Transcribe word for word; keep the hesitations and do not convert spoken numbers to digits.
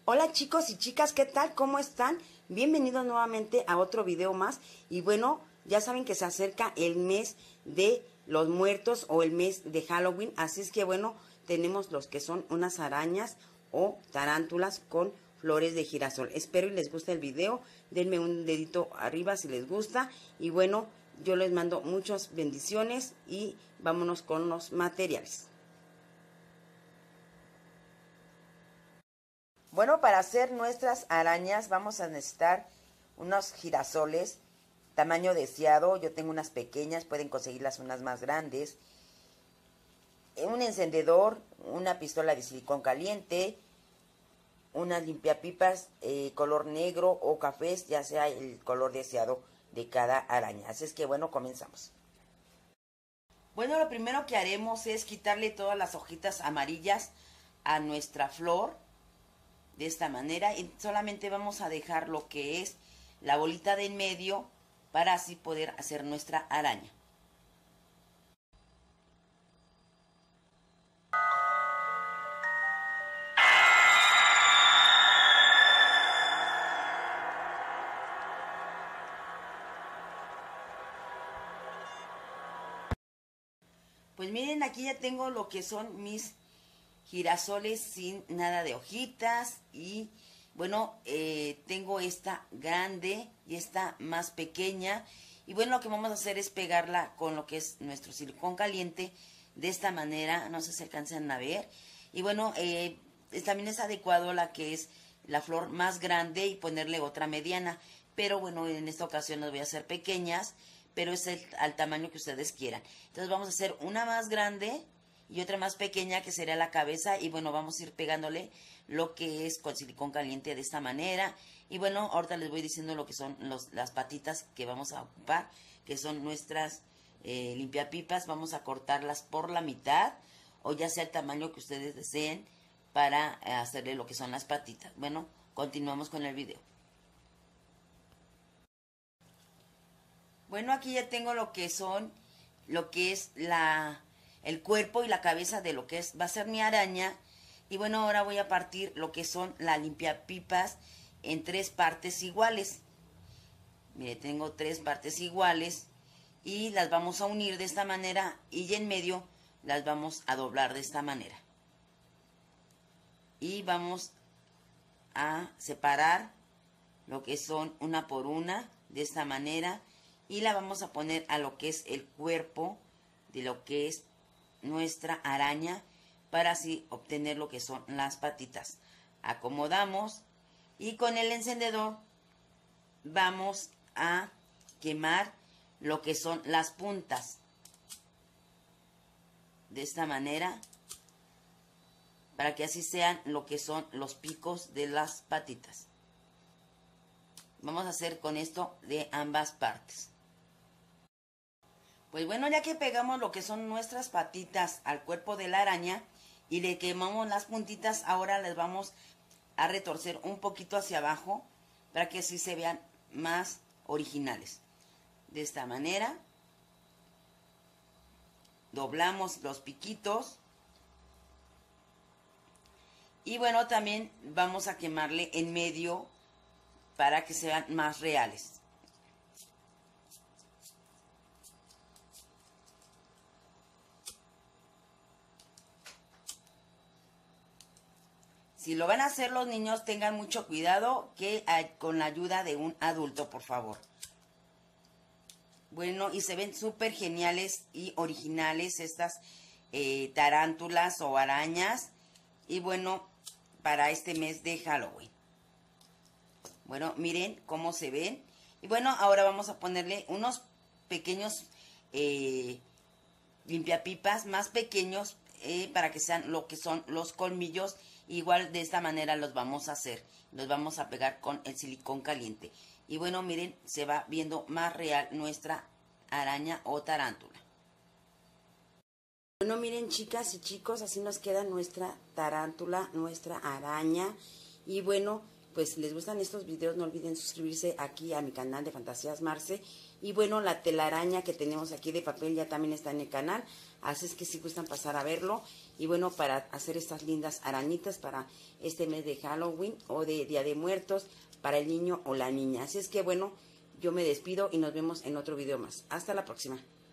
Hola chicos y chicas, ¿qué tal? ¿Cómo están? Bienvenidos nuevamente a otro video más. Y bueno, ya saben que se acerca el mes de los muertos o el mes de Halloween. Así es que bueno, tenemos los que son unas arañas o tarántulas con flores de girasol. Espero y les guste el video. Denme un dedito arriba si les gusta. Y bueno, yo les mando muchas bendiciones y vámonos con los materiales. Bueno, para hacer nuestras arañas vamos a necesitar unos girasoles tamaño deseado. Yo tengo unas pequeñas, pueden conseguirlas unas más grandes. Un encendedor, una pistola de silicón caliente, unas limpiapipas eh, color negro o cafés, ya sea el color deseado de cada araña. Así es que bueno, comenzamos. Bueno, lo primero que haremos es quitarle todas las hojitas amarillas a nuestra flor. De esta manera, y solamente vamos a dejar lo que es la bolita de en medio para así poder hacer nuestra araña. Pues miren, aquí ya tengo lo que son mis girasoles sin nada de hojitas. Y bueno, eh, tengo esta grande y esta más pequeña. Y bueno, lo que vamos a hacer es pegarla con lo que es nuestro silicón caliente. De esta manera, no sé si alcanzan a ver. Y bueno, eh, también es adecuado la que es la flor más grande y ponerle otra mediana. Pero bueno, en esta ocasión las voy a hacer pequeñas, pero es el, al tamaño que ustedes quieran. Entonces vamos a hacer una más grande y otra más pequeña que sería la cabeza. Y bueno, vamos a ir pegándole lo que es con silicón caliente de esta manera. Y bueno, ahorita les voy diciendo lo que son los, las patitas que vamos a ocupar, que son nuestras eh, limpiapipas. Vamos a cortarlas por la mitad, o ya sea el tamaño que ustedes deseen, para hacerle lo que son las patitas. Bueno, continuamos con el video. Bueno, aquí ya tengo lo que son, lo que es la... el cuerpo y la cabeza de lo que es va a ser mi araña. Y bueno, ahora voy a partir lo que son las limpiapipas en tres partes iguales. Mire, tengo tres partes iguales y las vamos a unir de esta manera, y en medio las vamos a doblar de esta manera. Y vamos a separar lo que son una por una de esta manera, y la vamos a poner a lo que es el cuerpo de lo que es nuestra araña, para así obtener lo que son las patitas. Acomodamos y con el encendedor vamos a quemar lo que son las puntas de esta manera, para que así sean lo que son los picos de las patitas. Vamos a hacer con esto de ambas partes. Pues bueno, ya que pegamos lo que son nuestras patitas al cuerpo de la araña y le quemamos las puntitas, ahora les vamos a retorcer un poquito hacia abajo para que así se vean más originales. De esta manera doblamos los piquitos. Y bueno, también vamos a quemarle en medio para que sean más reales. Si lo van a hacer los niños, tengan mucho cuidado, que hay, con la ayuda de un adulto, por favor. Bueno, y se ven súper geniales y originales estas eh, tarántulas o arañas. Y bueno, para este mes de Halloween. Bueno, miren cómo se ven. Y bueno, ahora vamos a ponerle unos pequeños eh, limpiapipas más pequeños eh, para que sean lo que son los colmillos. Igual de esta manera los vamos a hacer. Los vamos a pegar con el silicón caliente. Y bueno, miren, se va viendo más real nuestra araña o tarántula. Bueno, miren chicas y chicos, así nos queda nuestra tarántula, nuestra araña. Y bueno, pues les gustan estos videos, no olviden suscribirse aquí a mi canal de Fantasías Marce. Y bueno, la telaraña que tenemos aquí de papel ya también está en el canal, así es que si gustan pasar a verlo. Y bueno, para hacer estas lindas arañitas para este mes de Halloween o de Día de Muertos, para el niño o la niña. Así es que bueno, yo me despido y nos vemos en otro video más. Hasta la próxima.